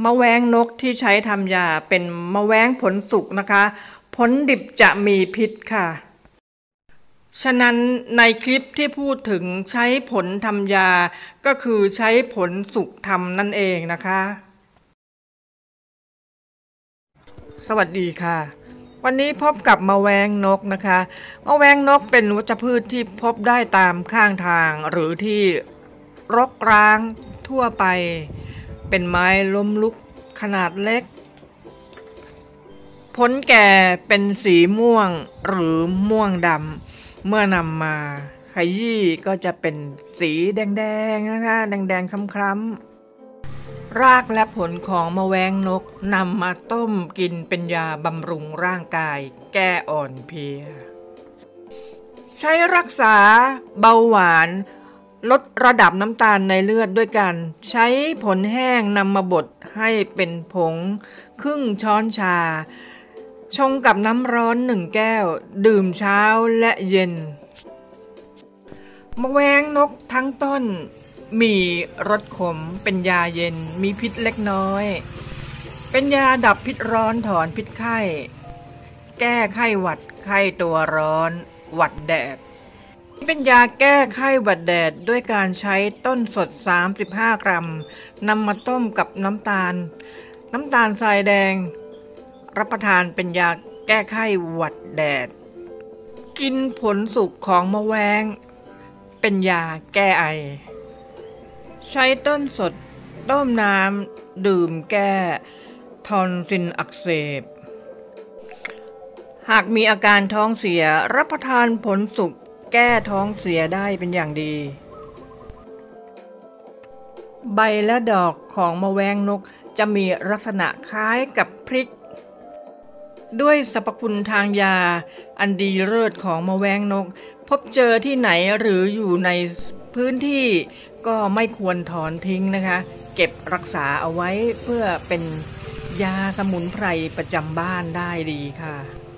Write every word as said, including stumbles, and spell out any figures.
มะแว้งนกที่ใช้ทำยาเป็นมะแว้งผลสุกนะคะผลดิบจะมีพิษค่ะฉะนั้นในคลิปที่พูดถึงใช้ผลทำยาก็คือใช้ผลสุกทำนั่นเองนะคะสวัสดีค่ะวันนี้พบกับมะแว้งนกนะคะมะแว้งนกเป็นวัชพืชที่พบได้ตามข้างทางหรือที่รกร้างทั่วไปเป็นไม้ล้มลุกขนาดเล็กผลแก่เป็นสีม่วงหรือม่วงดำเมื่อนำมาขยี้ก็จะเป็นสีแดงๆนะคะแดงๆคล้ำๆรากและผลของมะแว้งนกนำมาต้มกินเป็นยาบำรุงร่างกายแก้อ่อนเพลียใช้รักษาเบาหวานลดระดับน้ำตาลในเลือดด้วยกันใช้ผลแห้งนำมาบดให้เป็นผงครึ่งช้อนชาชงกับน้ำร้อนหนึ่งแก้วดื่มเช้าและเย็นมะแว้งนกทั้งต้นมีรสขมเป็นยาเย็นมีพิษเล็กน้อยเป็นยาดับพิษร้อนถอนพิษไข้แก้ไข้หวัดไข้ตัวร้อนหวัดแดดเป็นยาแก้ไข้หวัดแดดด้วยการใช้ต้นสดสามสิบห้ากรัมนำมาต้มกับน้ำตาลน้ำตาลทรายแดงรับประทานเป็นยาแก้ไข้หวัดแดดกินผลสุกของมะแว้งเป็นยาแก้ไอใช้ต้นสดต้มน้ำดื่มแก้ทอนซิลอักเสบหากมีอาการท้องเสียรับประทานผลสุกแก้ท้องเสียได้เป็นอย่างดีใบและดอกของมะแว้งนกจะมีลักษณะคล้ายกับพริกด้วยสรรพคุณทางยาอันดีเลิศของมะแว้งนกพบเจอที่ไหนหรืออยู่ในพื้นที่ก็ไม่ควรถอนทิ้งนะคะเก็บรักษาเอาไว้เพื่อเป็นยาสมุนไพรประจำบ้านได้ดีค่ะ